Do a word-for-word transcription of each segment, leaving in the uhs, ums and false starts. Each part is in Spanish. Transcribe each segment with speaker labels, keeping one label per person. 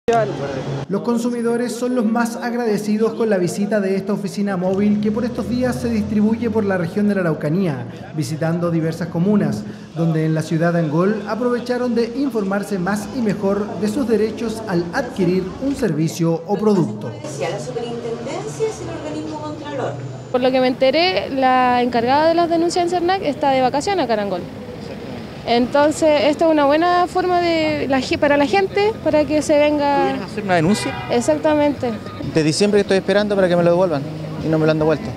Speaker 1: Los consumidores son los más agradecidos con la visita de esta oficina móvil que por estos días se distribuye por la región de la Araucanía, visitando diversas comunas, donde en la ciudad de Angol aprovecharon de informarse más y mejor de sus derechos al adquirir un servicio o producto.
Speaker 2: La superintendencia es el organismo contralor.
Speaker 3: Por lo que me enteré, la encargada de las denuncias en CERNAC está de vacaciones acá en Angol. Entonces, esto es una buena forma de la, para la gente, para que se venga...
Speaker 4: ¿Tú vienes a hacer una denuncia?
Speaker 3: Exactamente.
Speaker 5: De diciembre estoy esperando para que me lo devuelvan y no me lo han devuelto.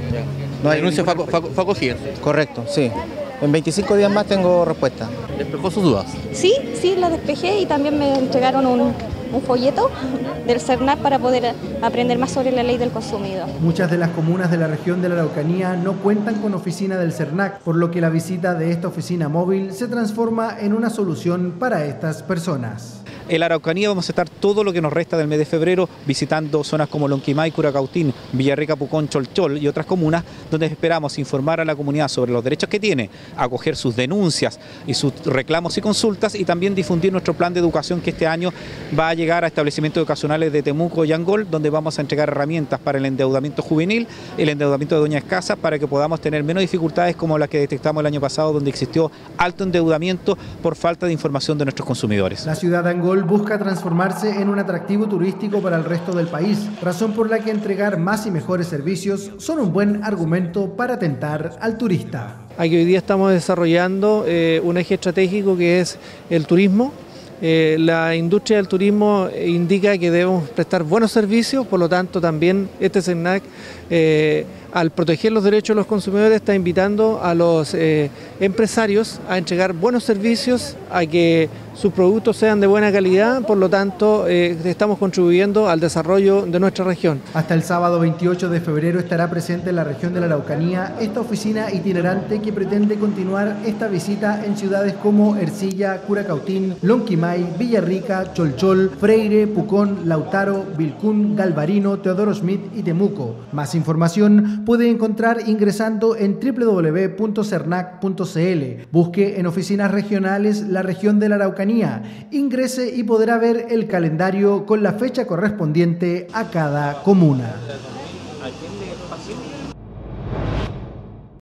Speaker 4: No, la denuncia fue, fue, fue acogida.
Speaker 5: Correcto, sí. En veinticinco días más tengo respuesta.
Speaker 4: ¿Despejó sus dudas?
Speaker 6: Sí, sí, la despejé y también me entregaron un, un folleto del CERNAC para poder aprender más sobre la ley del consumidor.
Speaker 1: Muchas de las comunas de la región de la Araucanía no cuentan con oficina del CERNAC, por lo que la visita de esta oficina móvil se transforma en una solución para estas personas.
Speaker 7: En la Araucanía vamos a estar todo lo que nos resta del mes de febrero visitando zonas como Lonquimay, Curacautín, Villarrica, Pucón, Cholchol y otras comunas donde esperamos informar a la comunidad sobre los derechos que tiene, acoger sus denuncias y sus reclamos y consultas y también difundir nuestro plan de educación que este año va a llegar a establecimientos educacionales de Temuco y Angol, donde vamos a entregar herramientas para el endeudamiento juvenil, el endeudamiento de doñas casas, para que podamos tener menos dificultades como las que detectamos el año pasado, donde existió alto endeudamiento por falta de información de nuestros consumidores.
Speaker 1: La ciudad de Angol busca transformarse en un atractivo turístico para el resto del país, razón por la que entregar más y mejores servicios son un buen argumento para tentar al turista.
Speaker 8: Aquí hoy día estamos desarrollando eh, un eje estratégico que es el turismo. Eh, la industria del turismo indica que debemos prestar buenos servicios, por lo tanto también este CERNAC, eh, al proteger los derechos de los consumidores, está invitando a los eh, empresarios a entregar buenos servicios, a que sus productos sean de buena calidad, por lo tanto eh, estamos contribuyendo al desarrollo de nuestra región.
Speaker 1: Hasta el sábado veintiocho de febrero estará presente en la región de la Araucanía esta oficina itinerante que pretende continuar esta visita en ciudades como Ercilla, Curacautín, Lonquimay, Villarrica, Cholchol, Freire, Pucón, Lautaro, Vilcún, Galvarino, Teodoro Schmidt y Temuco. Más información puede encontrar ingresando en doble u doble u doble u punto cernac punto c l. Busque en oficinas regionales la región de la Araucanía. Ingrese y podrá ver el calendario con la fecha correspondiente a cada comuna.